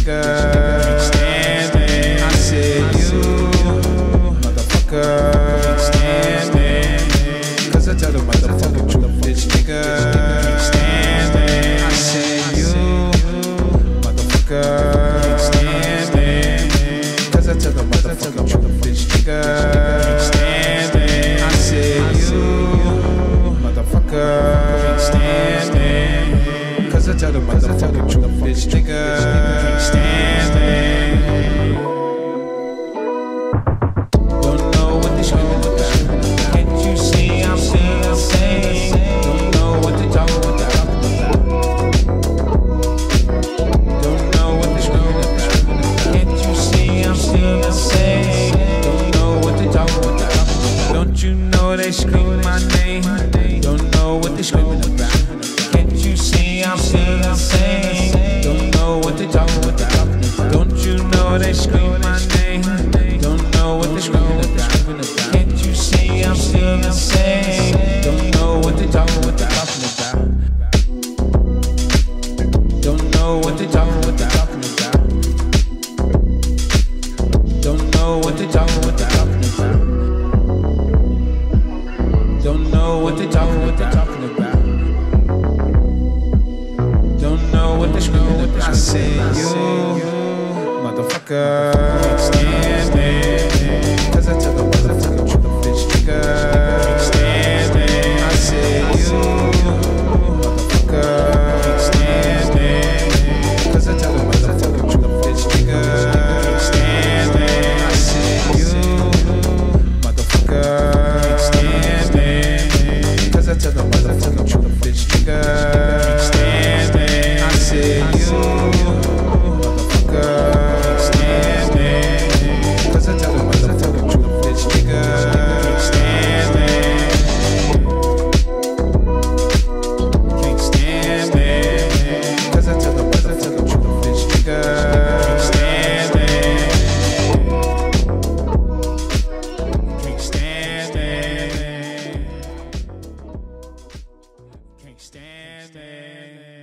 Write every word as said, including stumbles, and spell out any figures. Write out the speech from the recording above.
nigga. Can't stand it. I said you, motherfucker. Can't stand it. Cause I tell the motherfucking truth, bitch nigga. Can't stand it. I said you, motherfucker. Can't stand it. Cause I tell the motherfucking truth, bitch nigga. Can't stand it. I said you, motherfucker. Can't stand it. Cause I tell the motherfucking truth, bitch nigga. Can't stand it. Don't know what they screaming about. Can't you see I'm still saying? Don't know what they talking about. Don't know what they screaming about. Can't you see I'm still saying? Don't know what they talking about. Don't you know they scream my name? Don't know what they screaming about. Can't you see I'm still saying? Don't know what they talking about. Don't you know they scream my name? Don't know what they screaming about. Can't you see I'm still saying? Don't know what they talking about. Don't know what they talking about. Don't know what they talking about. Don't know what they talking about. Don't know what they screaming about. I said you, motherfucker. Can't stand it. Cause I tell the motherfucking truth, bitch nigga. Can't stand it. I said you, motherfucker. Can't stand it. Cause I tell the motherfucking truth, bitch nigga. Can't stand it. I said you, motherfucker. Can't stand it. Cause I tell the motherfucking truth, bitch nigga. Can't stand it. I said you, motherfucker. Can't stand it. Cause I tell the motherfucking truth, bitch nigga. Can't stand it. Can't stand it. Cause I tell the motherfucking truth, bitch nigga. Can't stand it. Can't stand it. Can't stand it.